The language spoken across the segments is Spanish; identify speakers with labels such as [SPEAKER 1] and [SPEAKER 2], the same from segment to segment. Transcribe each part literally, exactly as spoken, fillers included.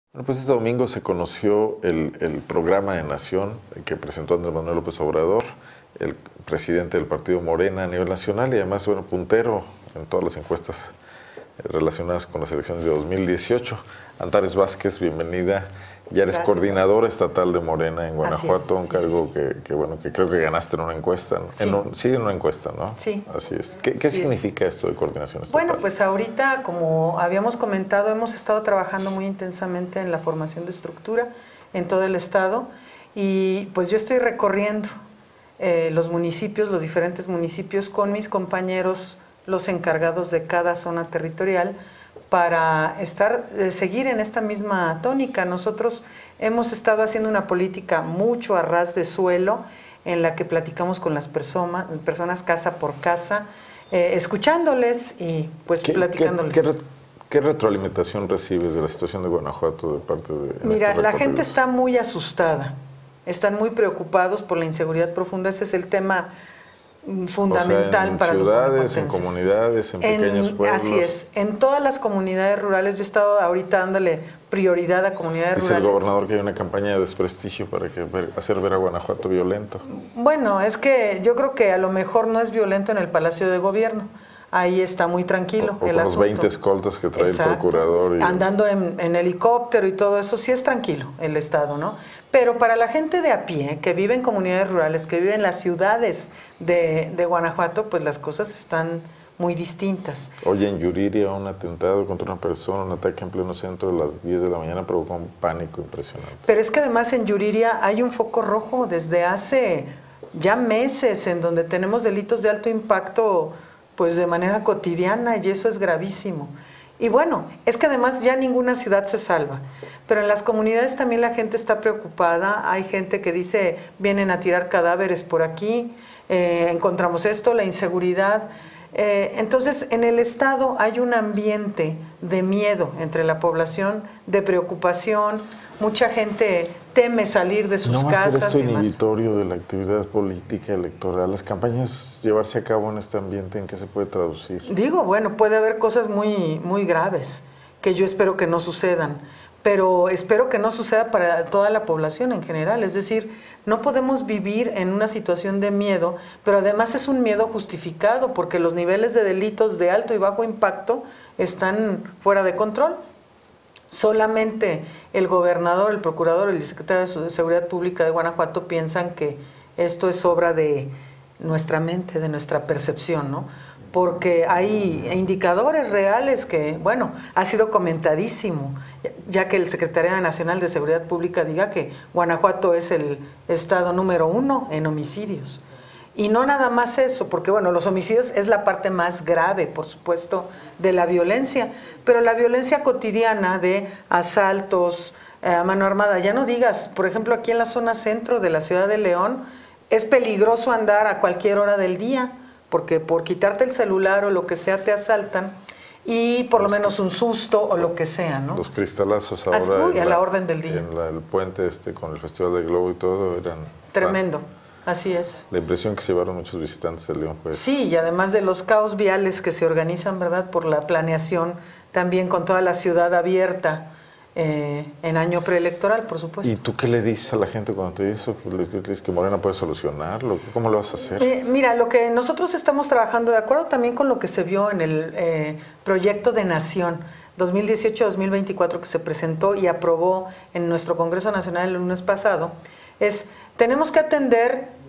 [SPEAKER 1] Bueno, pues este domingo se conoció el, el programa de Nación que presentó Andrés Manuel López Obrador, el presidente del partido Morena a nivel nacional y además, bueno, puntero en todas las encuestas relacionadas con las elecciones de dos mil dieciocho. Antares Vázquez, bienvenida. Ya eres Gracias, coordinadora estatal de Morena en Guanajuato, es, un cargo sí, sí, sí. Que, que, bueno, que creo que ganaste en una encuesta. Sí, en, un, sí, en una encuesta, ¿no?
[SPEAKER 2] Sí.
[SPEAKER 1] Así es. ¿Qué, qué sí significa es. esto de coordinación estatal?
[SPEAKER 2] Bueno, pues ahorita, como habíamos comentado, hemos estado trabajando muy intensamente en la formación de estructura en todo el estado y pues yo estoy recorriendo eh, los municipios, los diferentes municipios con mis compañeros, los encargados de cada zona territorial, para estar, eh, seguir en esta misma tónica. Nosotros hemos estado haciendo una política mucho a ras de suelo, en la que platicamos con las personas, personas casa por casa, eh, escuchándoles y pues
[SPEAKER 1] ¿Qué,
[SPEAKER 2] platicándoles.
[SPEAKER 1] ¿qué, qué, re, ¿Qué retroalimentación recibes de la situación de Guanajuato de parte de...?
[SPEAKER 2] Mira, la gente está muy asustada, están muy preocupados por la inseguridad profunda, ese es el tema fundamental, o sea, en
[SPEAKER 1] para ciudades,
[SPEAKER 2] los
[SPEAKER 1] en comunidades, en, en pequeños pueblos.
[SPEAKER 2] Así es, en todas las comunidades rurales. Yo he estado ahorita dándole prioridad a comunidades
[SPEAKER 1] Dice
[SPEAKER 2] rurales.
[SPEAKER 1] El gobernador que hay una campaña de desprestigio para que ver, hacer ver a Guanajuato violento.
[SPEAKER 2] Bueno, es que yo creo que a lo mejor no es violento en el Palacio de Gobierno. Ahí está muy tranquilo
[SPEAKER 1] o, o
[SPEAKER 2] el
[SPEAKER 1] con
[SPEAKER 2] asunto.
[SPEAKER 1] los veinte escoltas que trae Exacto. el procurador. Y
[SPEAKER 2] Andando en, en helicóptero y todo eso, sí es tranquilo el estado, ¿no? Pero para la gente de a pie, que vive en comunidades rurales, que vive en las ciudades de, de Guanajuato, pues las cosas están muy distintas.
[SPEAKER 1] Oye, en Yuriria un atentado contra una persona, un ataque en pleno centro a las diez de la mañana provocó un pánico impresionante.
[SPEAKER 2] Pero es que además en Yuriria hay un foco rojo desde hace ya meses, en donde tenemos delitos de alto impacto pues de manera cotidiana, y eso es gravísimo. Y bueno, es que además ya ninguna ciudad se salva, pero en las comunidades también la gente está preocupada. Hay gente que dice, vienen a tirar cadáveres por aquí, eh, encontramos esto, la inseguridad. Eh, entonces, en el estado hay un ambiente de miedo entre la población, de preocupación. Mucha gente teme salir de sus
[SPEAKER 1] casas.
[SPEAKER 2] ¿No va a ser
[SPEAKER 1] esto inhibitorio de la actividad política electoral? ¿Las campañas llevarse a cabo en este ambiente en qué se puede traducir?
[SPEAKER 2] Digo, bueno, puede haber cosas muy, muy graves que yo espero que no sucedan, pero espero que no suceda para toda la población en general. Es decir, no podemos vivir en una situación de miedo, pero además es un miedo justificado porque los niveles de delitos de alto y bajo impacto están fuera de control. Solamente el gobernador, el procurador, el secretario de Seguridad Pública de Guanajuato piensan que esto es obra de nuestra mente, de nuestra percepción, ¿no? Porque hay indicadores reales que, bueno, ha sido comentadísimo, ya que el Secretario Nacional de Seguridad Pública diga que Guanajuato es el estado número uno en homicidios. Y no nada más eso, porque bueno, los homicidios es la parte más grave, por supuesto, de la violencia, pero la violencia cotidiana de asaltos eh, a mano armada, ya no digas, por ejemplo, aquí en la zona centro de la ciudad de León, es peligroso andar a cualquier hora del día, porque por quitarte el celular o lo que sea te asaltan, y por lo menos un susto o lo que sea, ¿no?
[SPEAKER 1] Los cristalazos ahora
[SPEAKER 2] Así, uy, a la, la orden del día.
[SPEAKER 1] En la, el puente este con el Festival del Globo y todo eran...
[SPEAKER 2] Tremendo. Así es.
[SPEAKER 1] La impresión que se llevaron muchos visitantes de León fue...
[SPEAKER 2] Sí, y además de los caos viales que se organizan, ¿verdad?, por la planeación, también con toda la ciudad abierta eh, en año preelectoral, por supuesto.
[SPEAKER 1] ¿Y tú qué le dices a la gente cuando te dices, le dices que Morena puede solucionarlo? ¿Cómo lo vas a hacer?
[SPEAKER 2] Eh, mira, lo que nosotros estamos trabajando, de acuerdo también con lo que se vio en el eh, proyecto de Nación dos mil dieciocho dos mil veinticuatro que se presentó y aprobó en nuestro Congreso Nacional el lunes pasado, es, tenemos que atender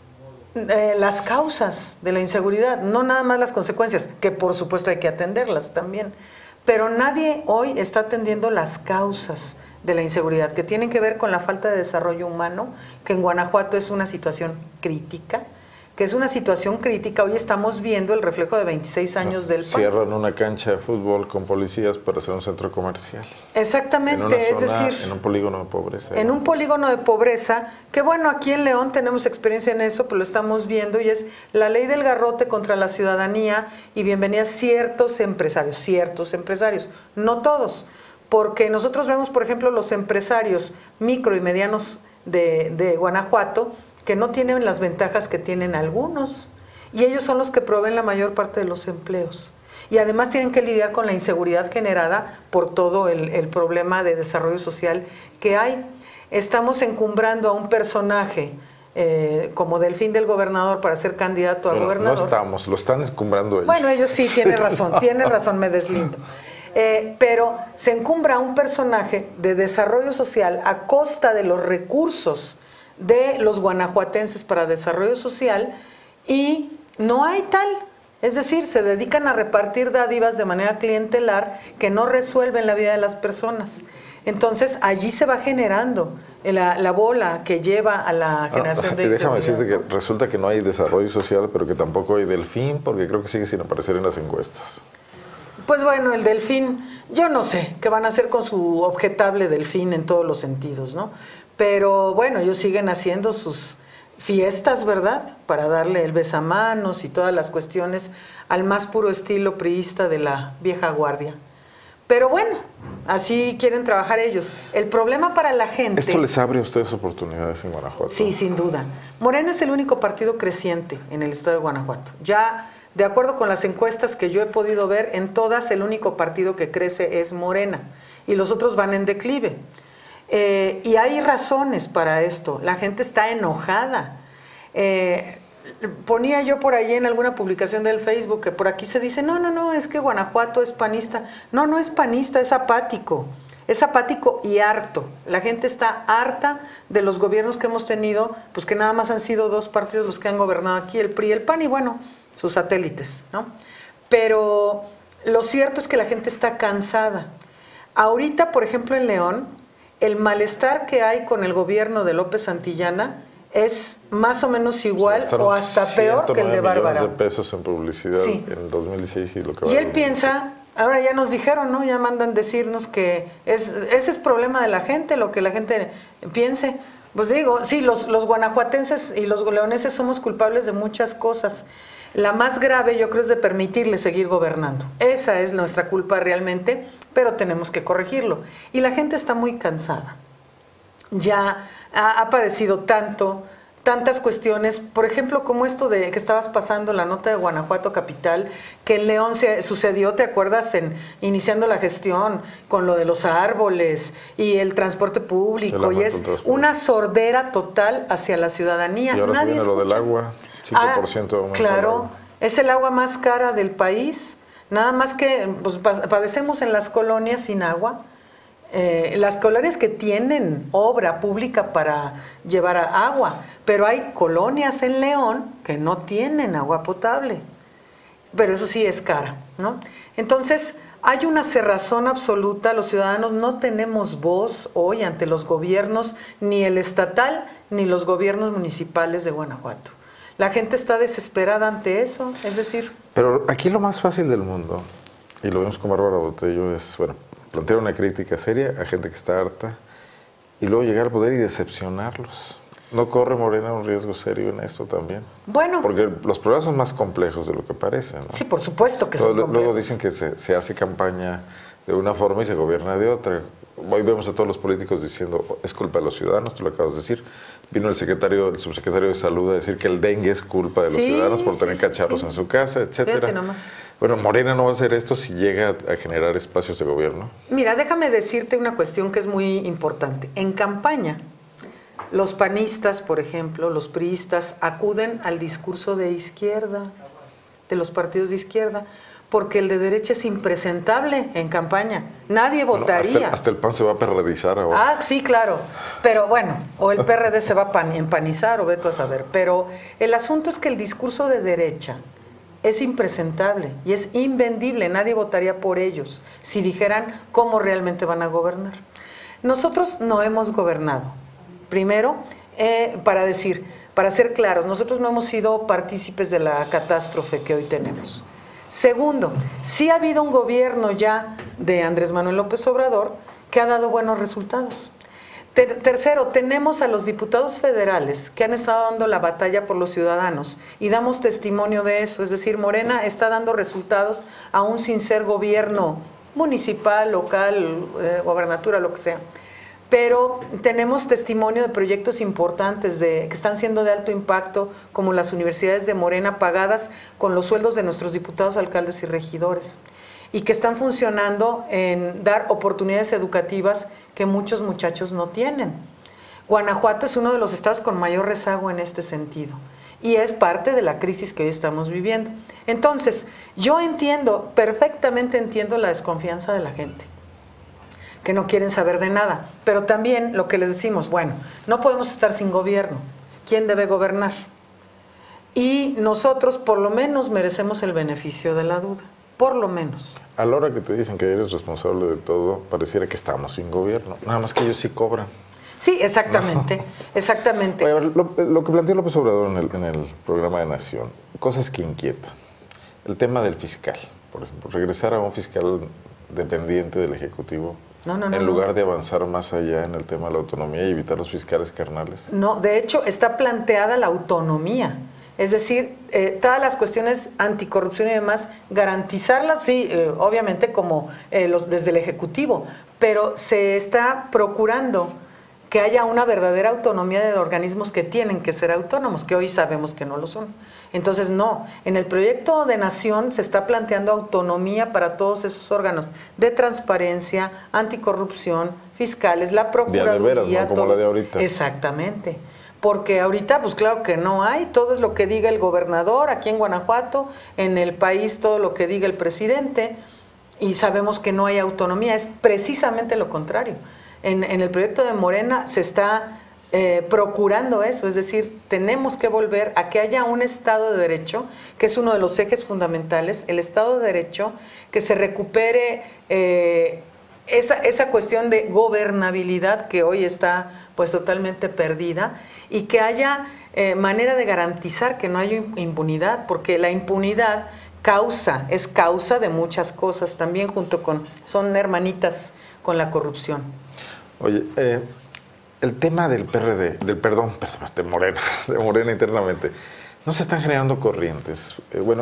[SPEAKER 2] Eh, las causas de la inseguridad, no nada más las consecuencias, que por supuesto hay que atenderlas también, pero nadie hoy está atendiendo las causas de la inseguridad, que tienen que ver con la falta de desarrollo humano, que en Guanajuato es una situación crítica, que es una situación crítica. Hoy estamos viendo el reflejo de veintiséis años del P A N.
[SPEAKER 1] Cierran una cancha de fútbol con policías para hacer un centro comercial.
[SPEAKER 2] Exactamente,
[SPEAKER 1] en una
[SPEAKER 2] es
[SPEAKER 1] zona,
[SPEAKER 2] decir...
[SPEAKER 1] en un polígono de pobreza.
[SPEAKER 2] En un polígono de pobreza, que bueno, aquí en León tenemos experiencia en eso, pues lo estamos viendo, y es la ley del garrote contra la ciudadanía y bienvenida a ciertos empresarios, ciertos empresarios, no todos, porque nosotros vemos, por ejemplo, los empresarios micro y medianos de, de Guanajuato, que no tienen las ventajas que tienen algunos, y ellos son los que proveen la mayor parte de los empleos. y además tienen que lidiar con la inseguridad generada por todo el, el problema de desarrollo social que hay. Estamos encumbrando a un personaje eh, como Delfín del gobernador para ser candidato a
[SPEAKER 1] bueno,
[SPEAKER 2] gobernador.
[SPEAKER 1] No estamos, lo están encumbrando ellos.
[SPEAKER 2] Bueno, ellos sí, tiene razón, tiene razón, me deslindo. Eh, pero se encumbra a un personaje de desarrollo social a costa de los recursos de los guanajuatenses para desarrollo social y no hay tal. Es decir, se dedican a repartir dádivas de manera clientelar que no resuelven la vida de las personas. Entonces, allí se va generando la, la bola que lleva a la generación
[SPEAKER 1] ah,
[SPEAKER 2] de
[SPEAKER 1] déjame
[SPEAKER 2] inseguridad.
[SPEAKER 1] decirte que resulta que no hay desarrollo social, pero que tampoco hay Delfín, porque creo que sigue sin aparecer en las encuestas.
[SPEAKER 2] Pues bueno, el Delfín, yo no sé qué van a hacer con su objetable Delfín en todos los sentidos, ¿no? Pero bueno, ellos siguen haciendo sus fiestas, ¿verdad? Para darle el besamanos y todas las cuestiones al más puro estilo priista de la vieja guardia. Pero bueno, así quieren trabajar ellos. El problema para la gente...
[SPEAKER 1] ¿Esto les abre a ustedes oportunidades en Guanajuato?
[SPEAKER 2] Sí, sin duda. Morena es el único partido creciente en el estado de Guanajuato. Ya, de acuerdo con las encuestas que yo he podido ver, en todas el único partido que crece es Morena. Y los otros van en declive. Eh, y hay razones para esto. La gente está enojada. Eh, ponía yo por ahí en alguna publicación del Facebook que por aquí se dice, no, no, no, es que Guanajuato es panista. No, no es panista, es apático. Es apático y harto. La gente está harta de los gobiernos que hemos tenido, pues que nada más han sido dos partidos los que han gobernado aquí, el P R I y el P A N, y bueno, sus satélites, ¿no? Pero lo cierto es que la gente está cansada. Ahorita, por ejemplo, en León, el malestar que hay con el gobierno de López Santillana es más o menos igual o, sea, o hasta peor que el de Bárbara.
[SPEAKER 1] Millones de pesos en publicidad
[SPEAKER 2] sí.
[SPEAKER 1] en dos mil dieciséis y lo que va
[SPEAKER 2] Y él piensa, ahora ya nos dijeron, ¿no? Ya mandan decirnos que es, ese es problema de la gente, lo que la gente piense. Pues digo, sí, los, los guanajuatenses y los leoneses somos culpables de muchas cosas. La más grave, yo creo, es de permitirle seguir gobernando. Esa es nuestra culpa realmente, pero tenemos que corregirlo. Y la gente está muy cansada. Ya ha, ha padecido tanto, tantas cuestiones, por ejemplo, como esto de que estabas pasando la nota de Guanajuato Capital, que en León se sucedió, ¿te acuerdas? En iniciando la gestión, con lo de los árboles y el transporte público, y es una sordera total hacia la ciudadanía.
[SPEAKER 1] Y ahora
[SPEAKER 2] Nadie
[SPEAKER 1] viene lo del agua. cinco por ciento
[SPEAKER 2] ah, claro, es el agua más cara del país, nada más que pues, padecemos en las colonias sin agua, eh, las colonias que tienen obra pública para llevar a agua, pero hay colonias en León que no tienen agua potable, pero eso sí es cara, ¿no? Entonces hay una cerrazón absoluta, los ciudadanos no tenemos voz hoy ante los gobiernos, ni el estatal, ni los gobiernos municipales de Guanajuato. La gente está desesperada ante eso, es decir...
[SPEAKER 1] Pero aquí lo más fácil del mundo, y lo vemos con Bárbara Botello, es, bueno, plantear una crítica seria a gente que está harta y luego llegar al poder y decepcionarlos. ¿No corre Morena un riesgo serio en esto también?
[SPEAKER 2] Bueno...
[SPEAKER 1] Porque los problemas son más complejos de lo que parece, ¿no?
[SPEAKER 2] Sí, por supuesto que son
[SPEAKER 1] luego,
[SPEAKER 2] complejos.
[SPEAKER 1] Luego dicen que se, se hace campaña de una forma y se gobierna de otra. Hoy vemos a todos los políticos diciendo, es culpa de los ciudadanos, tú lo acabas de decir. Vino el secretario, el subsecretario de Salud a decir que el dengue es culpa de los
[SPEAKER 2] sí,
[SPEAKER 1] ciudadanos por
[SPEAKER 2] sí,
[SPEAKER 1] tener
[SPEAKER 2] sí,
[SPEAKER 1] cacharros
[SPEAKER 2] sí.
[SPEAKER 1] en su casa, etcétera. Bueno, Morena no va a hacer esto si llega a generar espacios de gobierno.
[SPEAKER 2] Mira, déjame decirte una cuestión que es muy importante. En campaña, los panistas, por ejemplo, los priistas, acuden al discurso de izquierda, de los partidos de izquierda, porque el de derecha es impresentable en campaña. Nadie votaría.
[SPEAKER 1] Bueno, hasta, hasta el P A N se va a perredizar ahora.
[SPEAKER 2] Ah, sí, claro. Pero bueno, o el P R D se va a empanizar o ve tú a saber. Pero el asunto es que el discurso de derecha es impresentable y es invendible. Nadie votaría por ellos si dijeran cómo realmente van a gobernar. Nosotros no hemos gobernado. Primero, eh, para decir, para ser claros, nosotros no hemos sido partícipes de la catástrofe que hoy tenemos. Segundo, sí ha habido un gobierno ya de Andrés Manuel López Obrador que ha dado buenos resultados. Ter- tercero, tenemos a los diputados federales que han estado dando la batalla por los ciudadanos y damos testimonio de eso. Es decir, Morena está dando resultados aún sin ser gobierno municipal, local, eh, gobernatura, lo que sea. pero tenemos testimonio de proyectos importantes de, que están siendo de alto impacto, como las universidades de Morena pagadas con los sueldos de nuestros diputados, alcaldes y regidores, y que están funcionando en dar oportunidades educativas que muchos muchachos no tienen. Guanajuato es uno de los estados con mayor rezago en este sentido, y es parte de la crisis que hoy estamos viviendo. Entonces, yo entiendo, perfectamente entiendo la desconfianza de la gente, que no quieren saber de nada, pero también lo que les decimos, bueno, no podemos estar sin gobierno, ¿quién debe gobernar? Y nosotros por lo menos merecemos el beneficio de la duda, por lo menos.
[SPEAKER 1] A la hora que te dicen que eres responsable de todo, pareciera que estamos sin gobierno, nada más que ellos sí cobran.
[SPEAKER 2] Sí, exactamente, no. exactamente.
[SPEAKER 1] Oye, a ver, lo, lo que planteó López Obrador en el, en el programa de Nación, cosas que inquietan. El tema del fiscal, por ejemplo, regresar a un fiscal dependiente del Ejecutivo,
[SPEAKER 2] no, no, no,
[SPEAKER 1] en lugar
[SPEAKER 2] no.
[SPEAKER 1] de avanzar más allá en el tema de la autonomía y evitar los fiscales carnales.
[SPEAKER 2] No, de hecho está planteada la autonomía, es decir, eh, todas las cuestiones anticorrupción y demás, garantizarlas, sí, eh, obviamente como eh, los desde el Ejecutivo, pero se está procurando que haya una verdadera autonomía de organismos que tienen que ser autónomos, que hoy sabemos que no lo son. Entonces, no, en el proyecto de Nación se está planteando autonomía para todos esos órganos de transparencia, anticorrupción, fiscales, la Procuraduría.
[SPEAKER 1] De, de veras, ¿no? Como
[SPEAKER 2] todos,
[SPEAKER 1] la de ahorita.
[SPEAKER 2] Exactamente. Porque ahorita, pues claro que no hay, todo es lo que diga el gobernador aquí en Guanajuato, en el país todo lo que diga el presidente, y sabemos que no hay autonomía, es precisamente lo contrario. En, en el proyecto de Morena se está eh, procurando eso, es decir, tenemos que volver a que haya un Estado de Derecho, que es uno de los ejes fundamentales, el Estado de Derecho, que se recupere eh, esa, esa cuestión de gobernabilidad que hoy está pues totalmente perdida, y que haya eh, manera de garantizar que no haya impunidad, porque la impunidad causa, es causa de muchas cosas, también junto con, son hermanitas con la corrupción.
[SPEAKER 1] Oye, eh, el tema del P R D, del perdón, perdón, de Morena, de Morena internamente, no se están generando corrientes. Eh, bueno,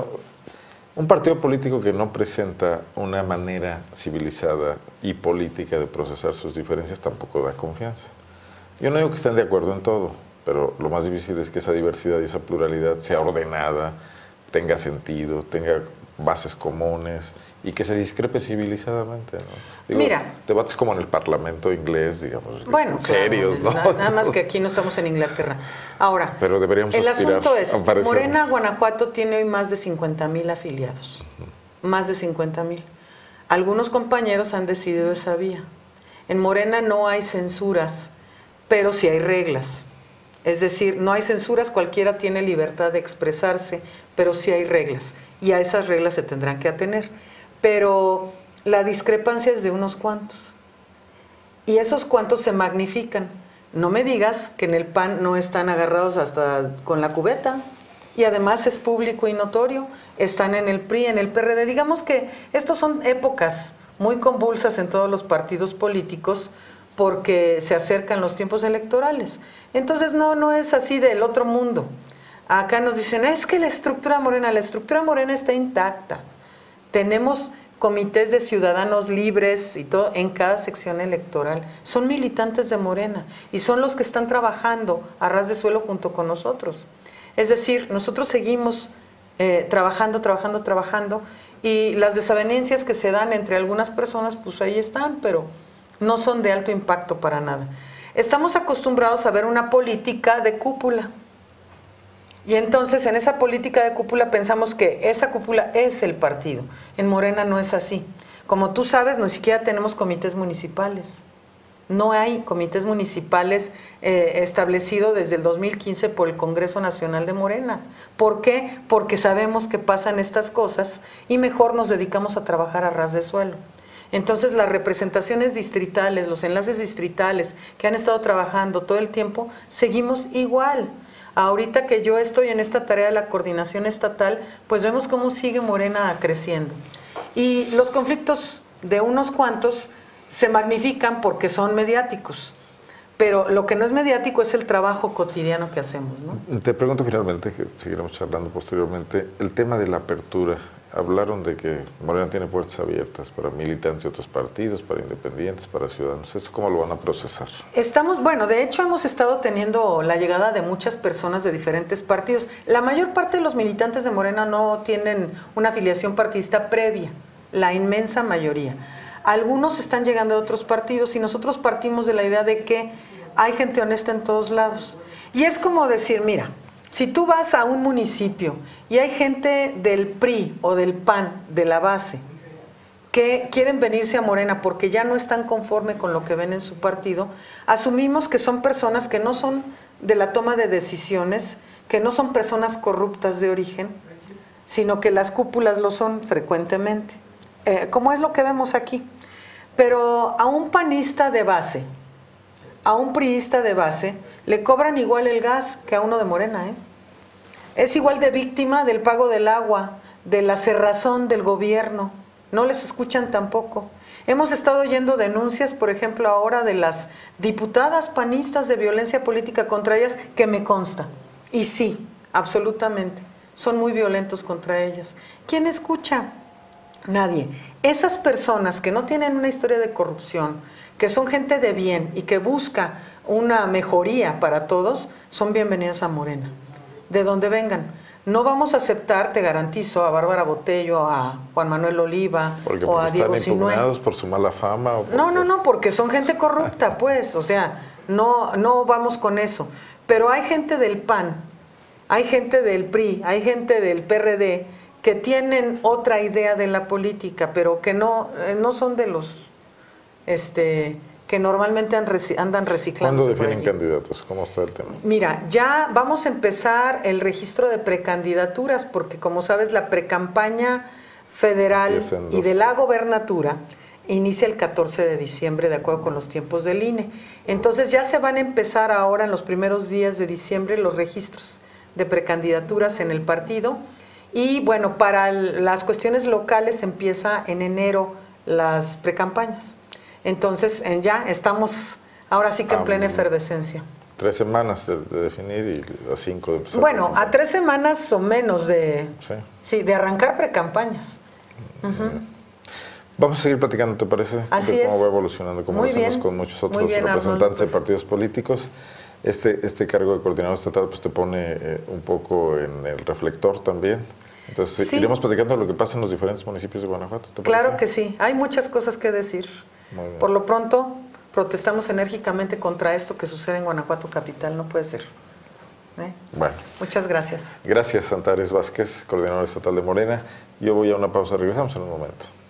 [SPEAKER 1] un partido político que no presenta una manera civilizada y política de procesar sus diferencias tampoco da confianza. Yo no digo que estén de acuerdo en todo, pero lo más difícil es que esa diversidad y esa pluralidad sea ordenada, tenga sentido, tenga bases comunes y que se discrepe civilizadamente, ¿no? Digo,
[SPEAKER 2] Mira,
[SPEAKER 1] debates como en el Parlamento inglés, digamos,
[SPEAKER 2] bueno,
[SPEAKER 1] serios,
[SPEAKER 2] claro,
[SPEAKER 1] ¿no?
[SPEAKER 2] Nada más que aquí no estamos en Inglaterra. Ahora,
[SPEAKER 1] pero deberíamos
[SPEAKER 2] el
[SPEAKER 1] aspirar
[SPEAKER 2] asunto es,
[SPEAKER 1] a parecernos.
[SPEAKER 2] Morena, Guanajuato tiene hoy más de cincuenta mil afiliados, uh-huh. más de cincuenta mil. Algunos compañeros han decidido esa vía. En Morena no hay censuras, pero sí hay reglas. Es decir, no hay censuras, cualquiera tiene libertad de expresarse, pero sí hay reglas, y a esas reglas se tendrán que atener. Pero la discrepancia es de unos cuantos, y esos cuantos se magnifican. No me digas que en el P A N no están agarrados hasta con la cubeta, y además es público y notorio, están en el P R I, en el P R D. Digamos que estos son épocas muy convulsas en todos los partidos políticos, porque se acercan los tiempos electorales. Entonces no, no es así del otro mundo. Acá nos dicen, es que la estructura morena, la estructura morena está intacta. Tenemos comités de ciudadanos libres y todo en cada sección electoral. Son militantes de Morena y son los que están trabajando a ras de suelo junto con nosotros. Es decir, nosotros seguimos eh, trabajando, trabajando, trabajando, y las desavenencias que se dan entre algunas personas, pues ahí están, pero no son de alto impacto para nada. Estamos acostumbrados a ver una política de cúpula. Y entonces en esa política de cúpula pensamos que esa cúpula es el partido. En Morena no es así. Como tú sabes, ni siquiera tenemos comités municipales. No hay comités municipales eh, establecidos desde el dos mil quince por el Congreso Nacional de Morena. ¿Por qué? Porque sabemos que pasan estas cosas y mejor nos dedicamos a trabajar a ras de suelo. Entonces las representaciones distritales, los enlaces distritales que han estado trabajando todo el tiempo, seguimos igual. Ahorita que yo estoy en esta tarea de la coordinación estatal, pues vemos cómo sigue Morena creciendo. Y los conflictos de unos cuantos se magnifican porque son mediáticos, pero lo que no es mediático es el trabajo cotidiano que hacemos, ¿no?
[SPEAKER 1] Te pregunto finalmente, que seguiremos charlando posteriormente, el tema de la apertura hablaron de que Morena tiene puertas abiertas para militantes de otros partidos, para independientes, para ciudadanos. ¿Eso cómo lo van a procesar?
[SPEAKER 2] Estamos, bueno, de hecho hemos estado teniendo la llegada de muchas personas de diferentes partidos. La mayor parte de los militantes de Morena no tienen una afiliación partidista previa, la inmensa mayoría. Algunos están llegando de otros partidos y nosotros partimos de la idea de que hay gente honesta en todos lados. Y es como decir, mira, si tú vas a un municipio y hay gente del P R I o del P A N, de la base, que quieren venirse a Morena porque ya no están conforme con lo que ven en su partido, asumimos que son personas que no son de la toma de decisiones, que no son personas corruptas de origen, sino que las cúpulas lo son frecuentemente, eh, como es lo que vemos aquí. Pero a un panista de base, a un priista de base, le cobran igual el gas que a uno de Morena, ¿eh? Es igual de víctima del pago del agua, de la cerrazón del gobierno. No les escuchan tampoco. Hemos estado oyendo denuncias, por ejemplo, ahora de las diputadas panistas de violencia política contra ellas, que me consta. Y sí, absolutamente, son muy violentos contra ellas. ¿Quién escucha? Nadie. Esas personas que no tienen una historia de corrupción, que son gente de bien y que busca una mejoría para todos, son bienvenidas a Morena, de donde vengan. No vamos a aceptar, te garantizo, a Bárbara Botello, a Juan Manuel Oliva
[SPEAKER 1] porque,
[SPEAKER 2] o
[SPEAKER 1] porque
[SPEAKER 2] a Diego
[SPEAKER 1] están impugnados por su mala fama. ¿O
[SPEAKER 2] no, no, no, porque son gente corrupta, pues, o sea, no, no vamos con eso. Pero hay gente del P A N, hay gente del P R I, hay gente del P R D que tienen otra idea de la política, pero que no, no son de los este que normalmente andan reciclando.
[SPEAKER 1] ¿Cuándo definen candidatos? ¿Cómo está el tema?
[SPEAKER 2] Mira, ya vamos a empezar el registro de precandidaturas, porque como sabes, la precampaña federal y de la gobernatura inicia el catorce de diciembre, de acuerdo con los tiempos del I N E. Entonces ya se van a empezar ahora en los primeros días de diciembre los registros de precandidaturas en el partido. Y bueno, para las cuestiones locales empieza en enero las precampañas. Entonces ya estamos ahora sí que en plena efervescencia.
[SPEAKER 1] Tres semanas de, de definir y a cinco de empezar.
[SPEAKER 2] Bueno, a tres semanas o menos de,
[SPEAKER 1] sí.
[SPEAKER 2] Sí, de arrancar precampañas. Uh-huh.
[SPEAKER 1] Vamos a seguir platicando, ¿te parece?
[SPEAKER 2] Así
[SPEAKER 1] de cómo
[SPEAKER 2] es.
[SPEAKER 1] va evolucionando, como
[SPEAKER 2] Muy
[SPEAKER 1] lo hacemos
[SPEAKER 2] bien.
[SPEAKER 1] con muchos otros
[SPEAKER 2] bien,
[SPEAKER 1] representantes
[SPEAKER 2] Arnold, pues.
[SPEAKER 1] de partidos políticos. Este, este cargo de coordinador estatal pues te pone eh, un poco en el reflector también. Entonces sí. iremos platicando lo que pasa en los diferentes municipios de Guanajuato. ¿Te
[SPEAKER 2] claro
[SPEAKER 1] parece?
[SPEAKER 2] que sí, hay muchas cosas que decir. Por lo pronto, protestamos enérgicamente contra esto que sucede en Guanajuato capital, no puede ser. ¿Eh?
[SPEAKER 1] Bueno.
[SPEAKER 2] Muchas gracias.
[SPEAKER 1] Gracias, Antares Vázquez, coordinador estatal de Morena. Yo voy a una pausa, regresamos en un momento.